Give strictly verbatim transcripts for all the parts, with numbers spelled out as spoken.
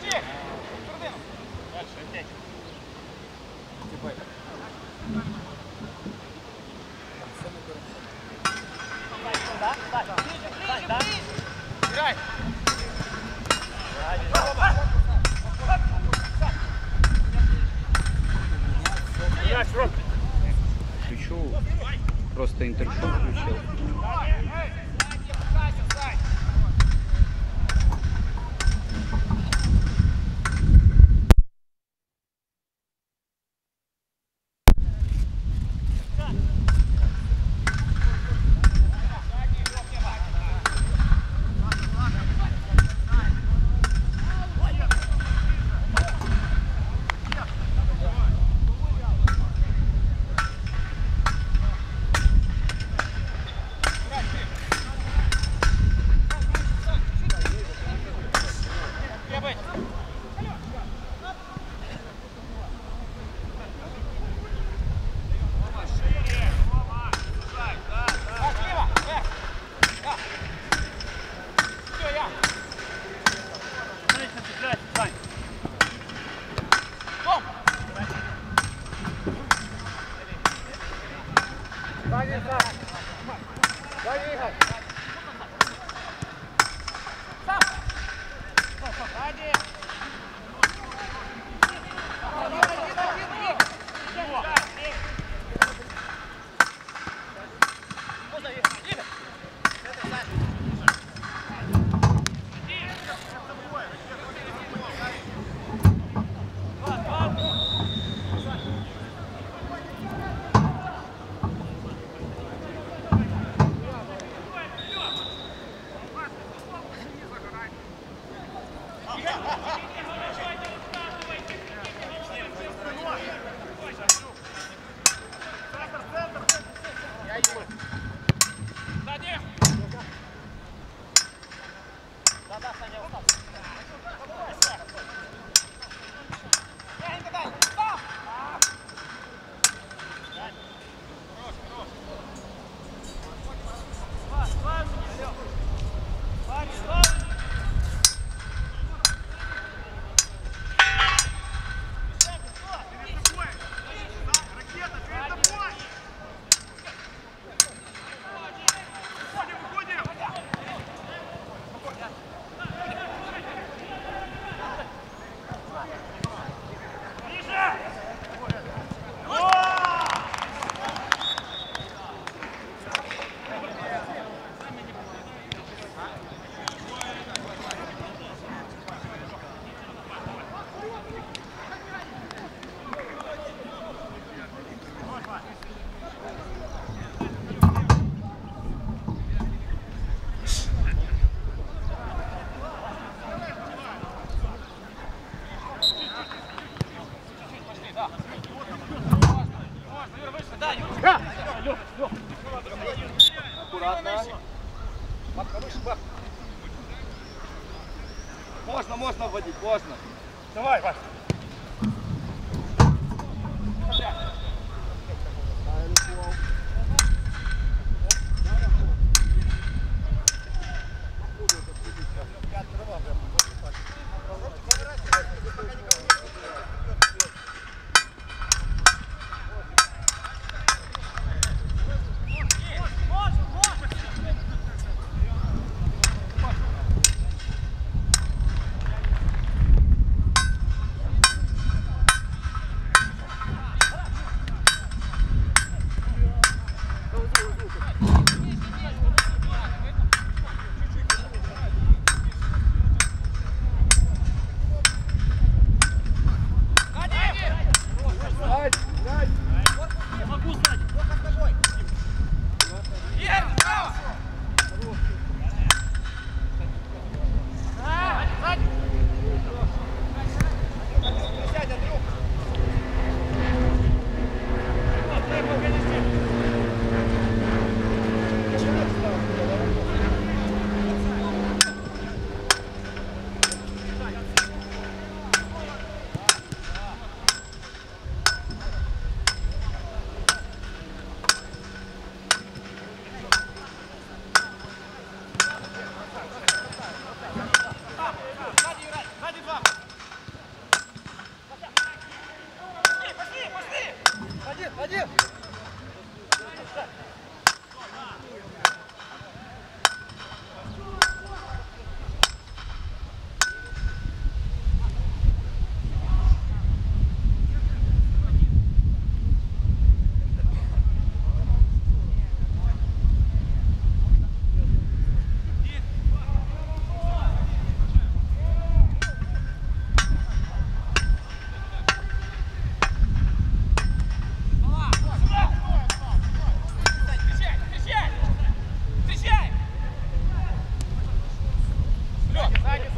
Включу, просто интершум включил. Можно, можно вводить, можно. Давай, Вась.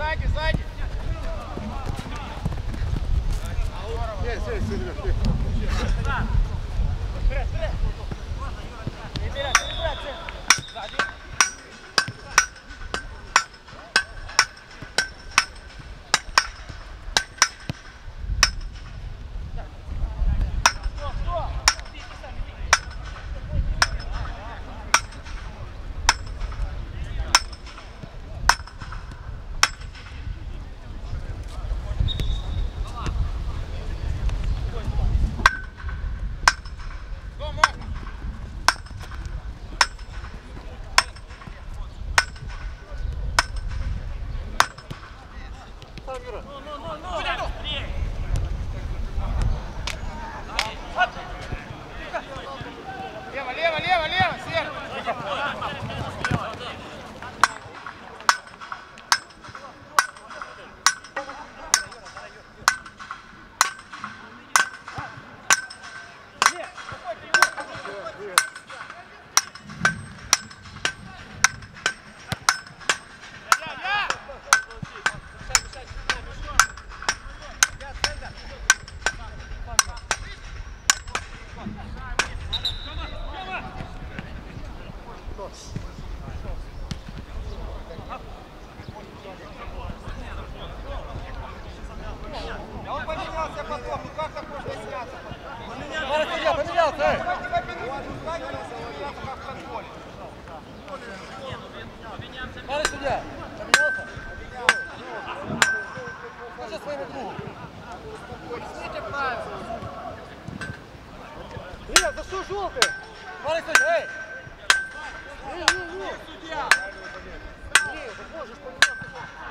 сзади, сзади. Есть, есть, Серега, ты. Вперед, вперед. Вперед, вперед, сзади. Лево, лево, лево, лево, Серж! А он поменялся потом, ну как так можно сняться? Поменялся, поменялся, эй! Как в контроле. Парень судья, поменялся? Скажи своему другу. Объясните правила. Нет, за что желтый? Парень судья, эй! Не, не, не, судья! Не, ты можешь поменяться.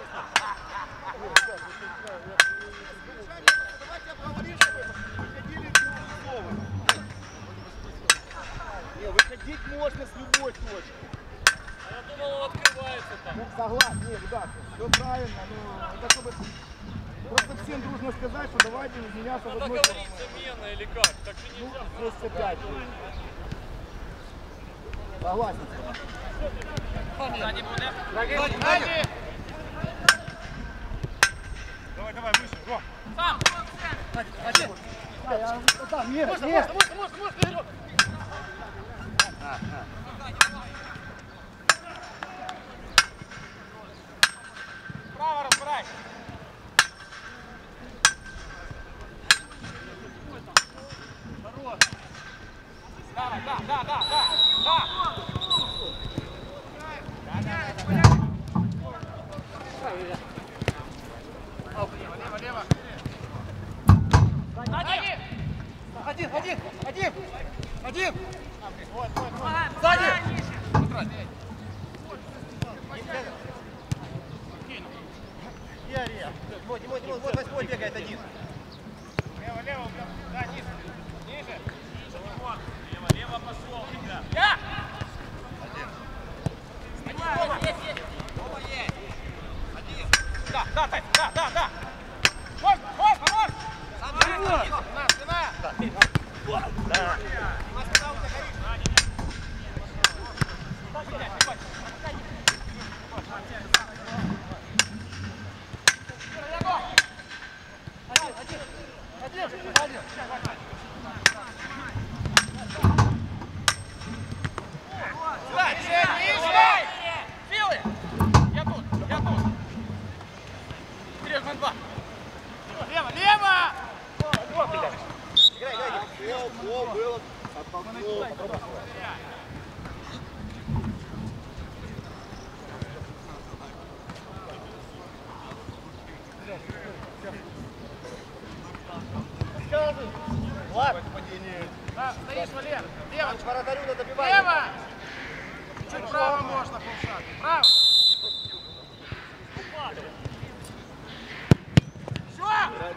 Давайте обговорим, чтобы выходили друг с другом. Не, выходить можно с любой точки. Я думал, он открывается там. Ну, согласен, не, ребята, все правильно, но это чтобы просто всем дружно сказать, что давайте меняться в Надо одной говорить замена или как? Так же Ну, нельзя. двести пять. Согласен. Сзади будем. Сзади! Давай, давай, выше, Ром. Сам! Один. Там, нет, Можно, нет. можно, можно, можно, вперед! Право разбирай. Давай, да, да, да, да, да. Лево, лево. Один! Один, один, один, один. Вот, вот, вот. Сзади! Ярия. Вот, вот, вот, вот, восьмой бегает один. Лево, лево, да, ниже. Ниже. Лево, лево пошел, ребят. Я! Вова, есть, есть. Вова, есть. Один. Да, да, да, да, да, да. Можно, можно, можно. Сам Спина, спина. Да. Да. Спина у тебя горит. Один, один. Один, один. Сюда, ниже, ниже. Силы. Я тут, я тут. Вперед, на два. Лево, лево. Играй, играй. Было, было. Влад, да, стоишь, Валер. Лево. Вратарю надо добивать. Лево. Чуть право можно, полшага. Право. Все.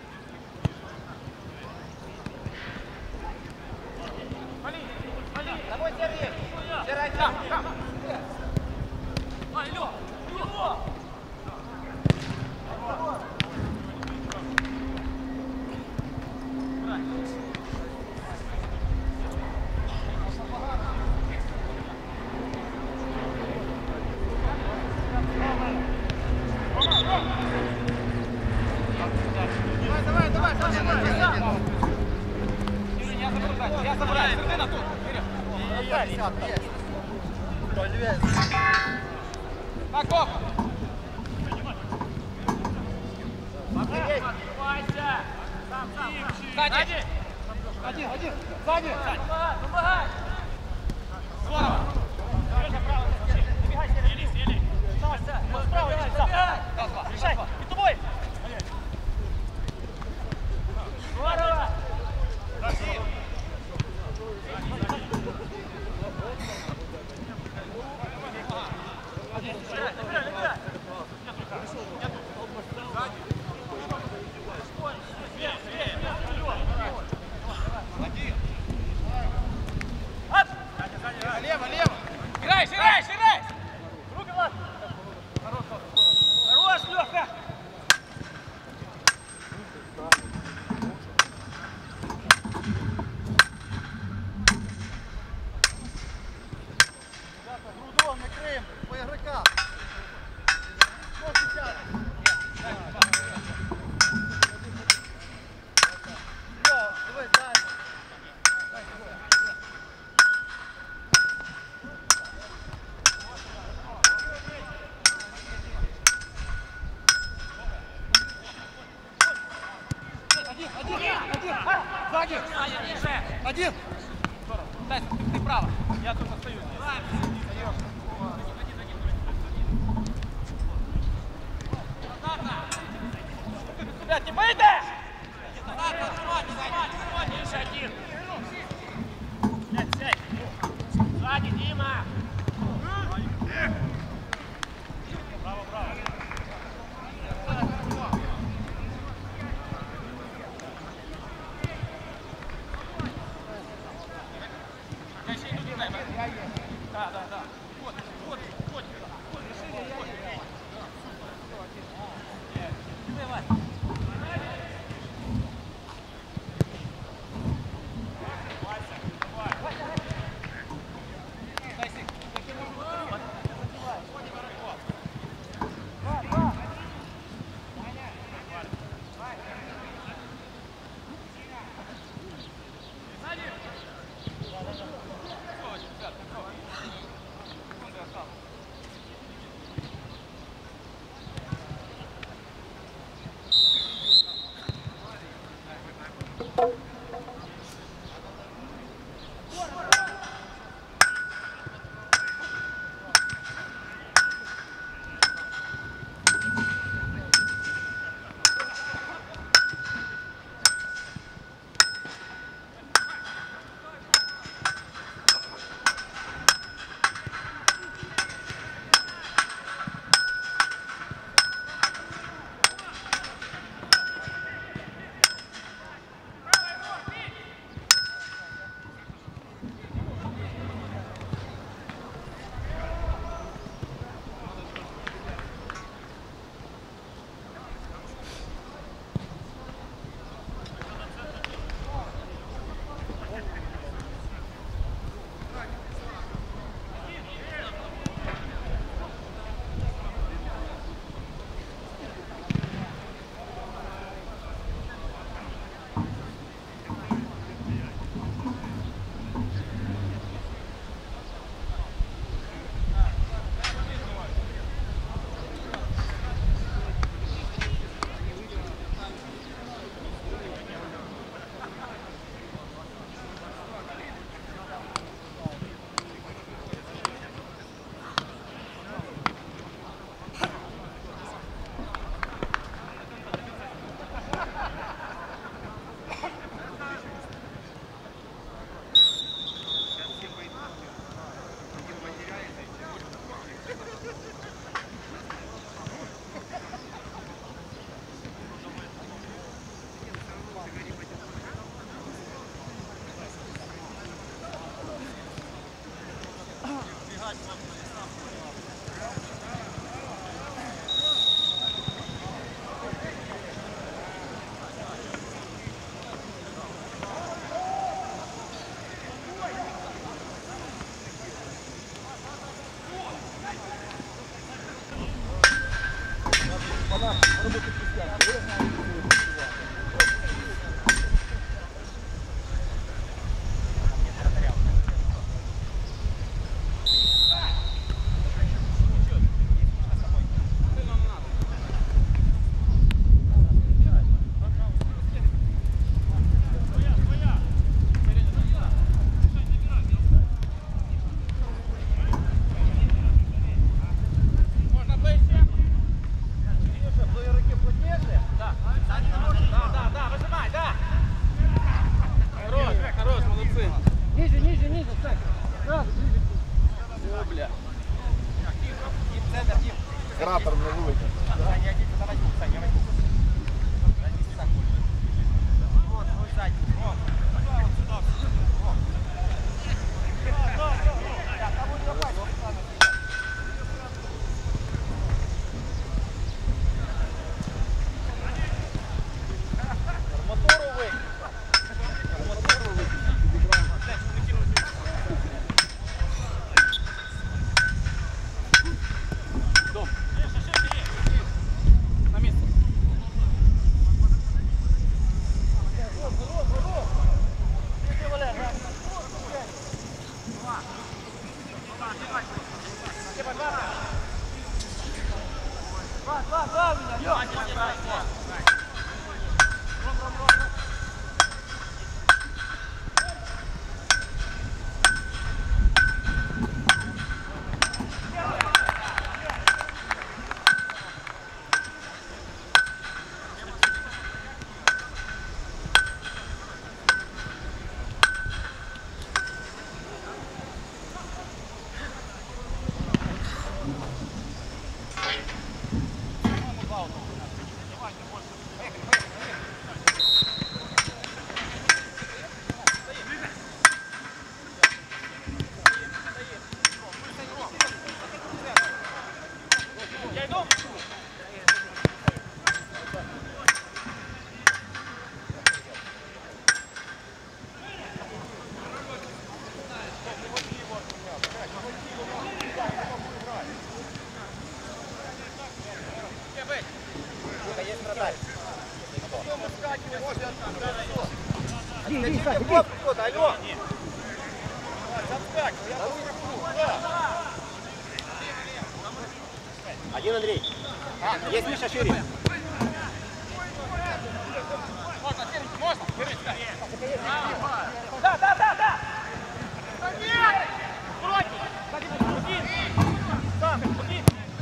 Вали, вали. Давай, Сергей. Сергей, там, там. Ай, Лё, Лё. Опять сяд, есть. Левее. На кого? Вася! Сам, сам, сам. Сзади! Один, один, сзади! Помогай! Здорово! Добегай, Сели, Сели! Сася, справа, забегай! Решай, и тобой! Здорово! Красиво! Лево, лево! Играй, играй, играй! Руки, Влад! Хорош, Лёха! Грудом накрием по игрокам. Давай, дальше. Один, один, один. Сзади. Один. Дай, ты право. Я тут остаюсь. Ребят, не боитесь? Один. Сядь, сядь. Сзади, Дима. Браво, браво. Да, да, да. Вот, вот, вот. выйти. Саня, я тебе возьму, Саня, я возьму. Вот, твой задний. Вот. Вот сюда. Вот. Я кого не попасть. Арматуру вы. Арматуру вы. Дом. На место. Два, два, два у меня, Лёх! Алло! Один Андрей. А, есть Миша шире. Можно, можно. Да, да, да, да. Нет! Один. Сам, один.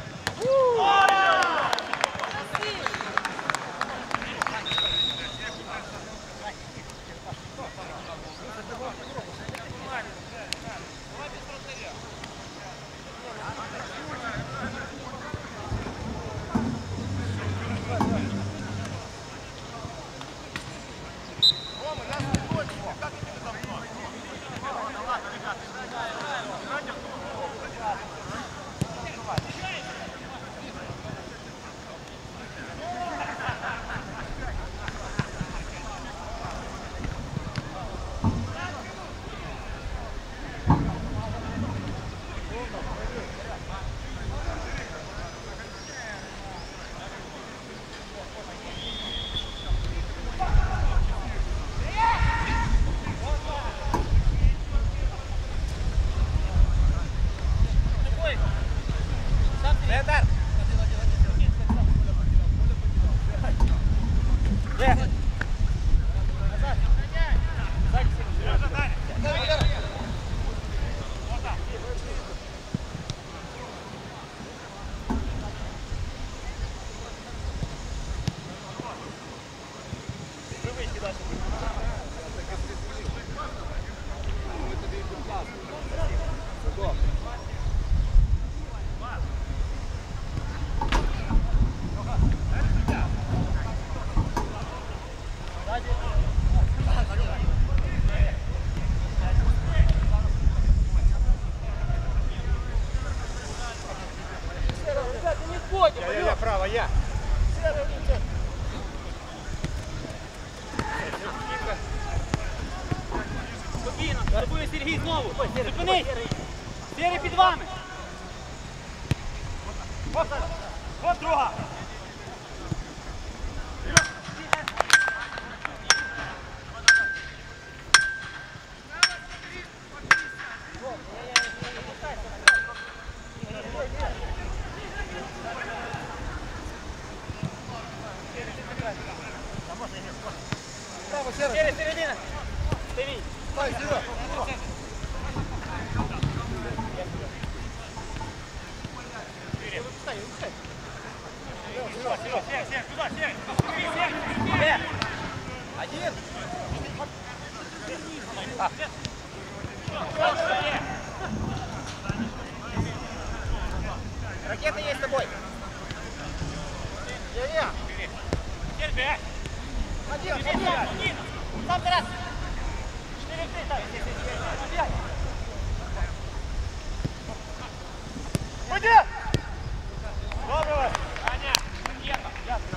Я, я, я, право, я. Спокійно, турбує Сергій знову. Зупинись! Сірий під вами. Вот, вот друга. Сірий, середина. Стивій. Стой, Серега. Один. Ракета есть с тобой. Один, один. Сам раз. Четыре, три, так. Пять. Пойди! Доброго! Аня, Ека.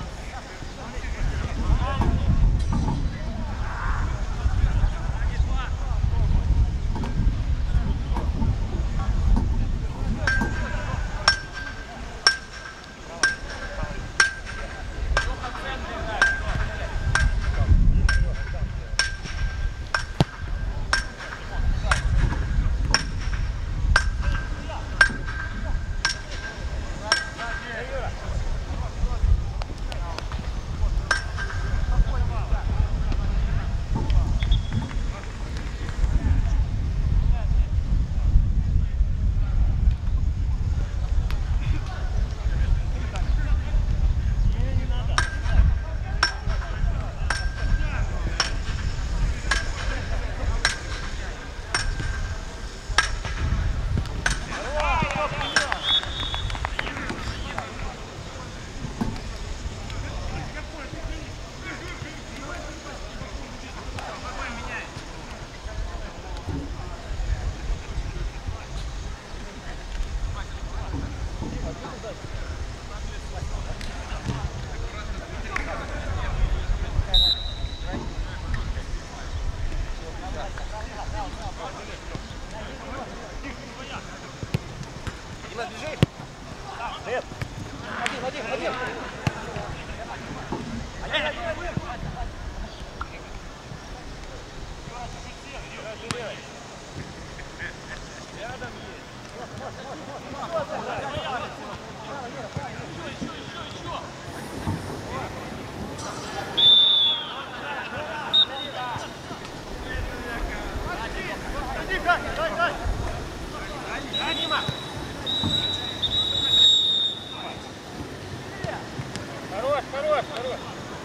Хорош, хорош, хорош.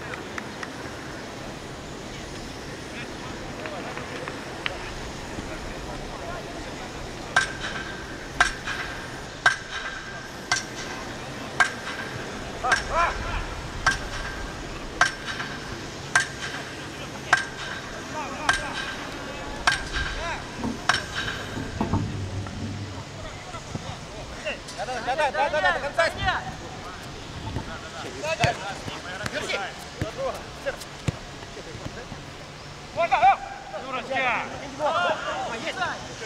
Да-да, да-да, до конца. Держи. Вот, да. Дурачка. Есть.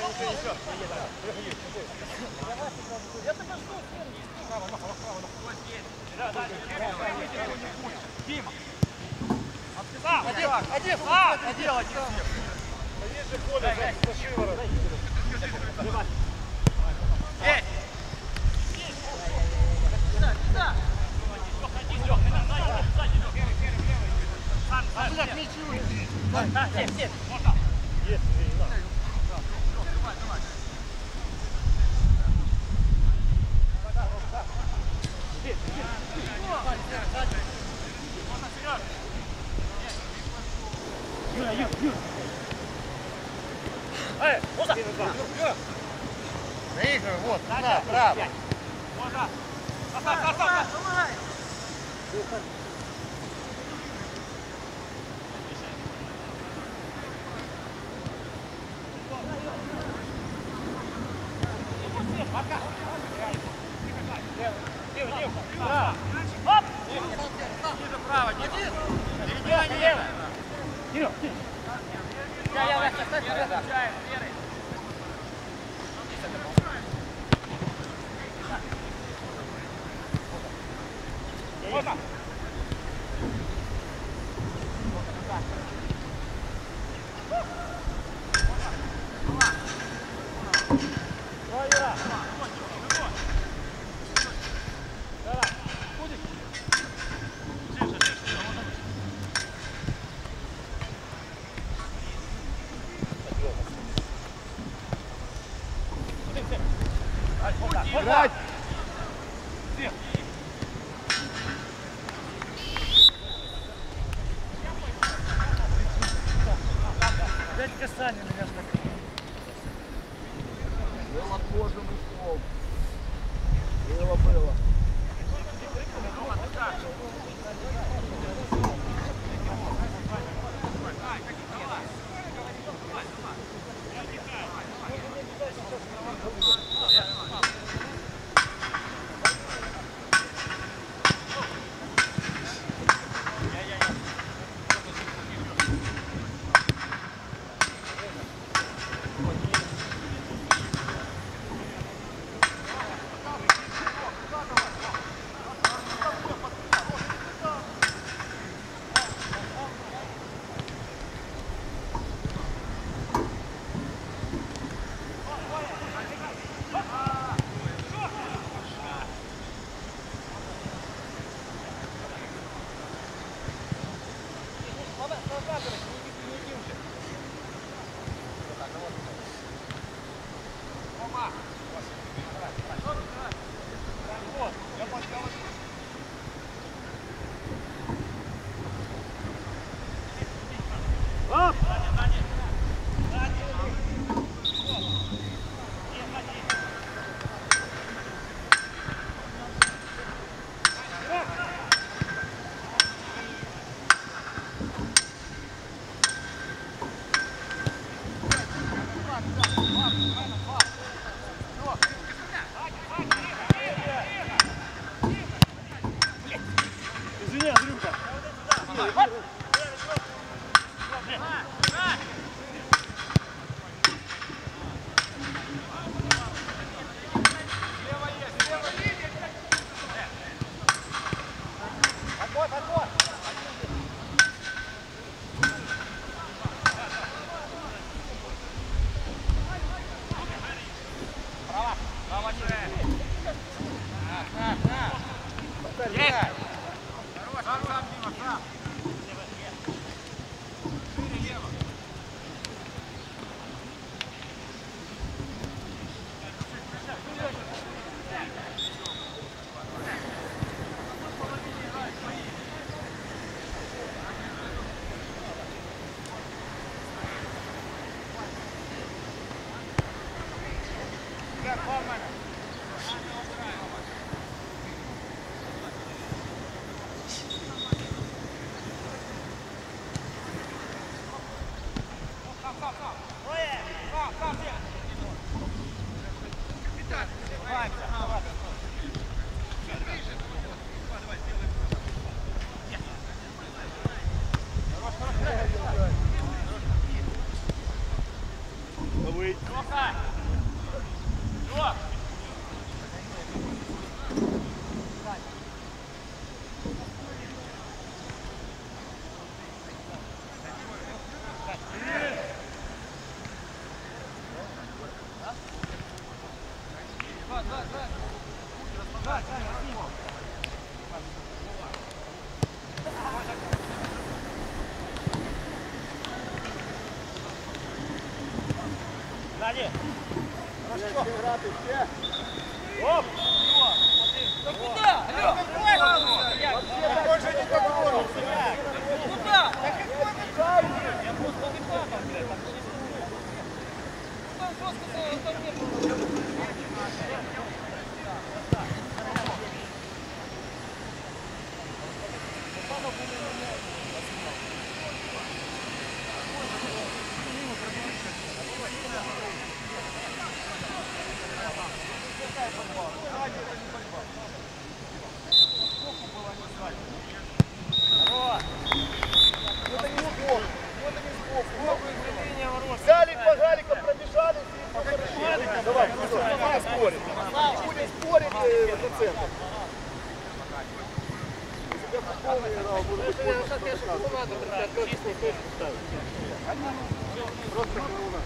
Я тебя жду. Дима. Один, один, один, один. Есть же хода за шиворот. Эй! Эй, Муза! Наигрывай, вот, туда, право. Право! Оп! Право, Дима! Дима! Я, я, я, ставь, да. Можно? Играть! назад, короче, не иди, не иди уже. Рома! Вот, я поставил. Оп! Извини, Андрюха. Отбой, отбой. Право, право, есть! Хорош, сам, сам, Дима, сам! Шире, лево! Как вам это? Сзади! Хорошо! Оп! Да куда? Алло! Больше не попробуй! Куда? Да какой ты правильный? Я просто не папа, блядь. Там жестко там не было. Галик по галикам пробежали. Давай, давай спорим. Будем спорить за центр. Если бы полный играл, будет просто хруна.